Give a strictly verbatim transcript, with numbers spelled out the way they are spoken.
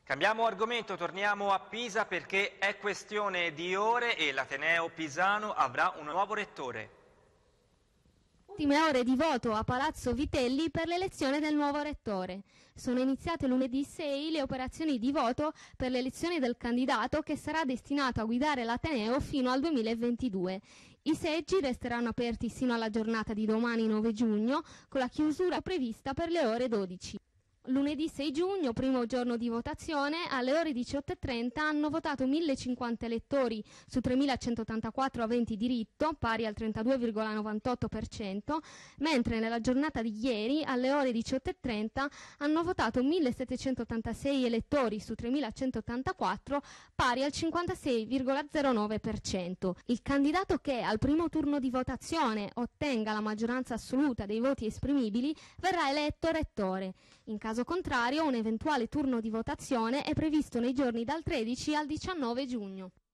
Cambiamo argomento, torniamo a Pisa perché è questione di ore e l'Ateneo pisano avrà un nuovo rettore. Ultime ore di voto a Palazzo Vitelli per l'elezione del nuovo rettore. Sono iniziate lunedì sei le operazioni di voto per l'elezione del candidato che sarà destinato a guidare l'Ateneo fino al duemilaventidue. I seggi resteranno aperti sino alla giornata di domani nove giugno, con la chiusura prevista per le ore dodici. Lunedì sei giugno, primo giorno di votazione, alle ore diciotto e trenta hanno votato millecinquanta elettori su tremilacentottantaquattro aventi diritto, pari al trentadue virgola novantotto per cento, mentre nella giornata di ieri, alle ore diciotto e trenta, hanno votato millesettecentottantasei elettori su tremilacentottantaquattro, pari al cinquantasei virgola zero nove per cento. Il candidato che al primo turno di votazione ottenga la maggioranza assoluta dei voti esprimibili verrà eletto rettore. In caso contrario, un eventuale turno di votazione è previsto nei giorni dal tredici al diciannove giugno.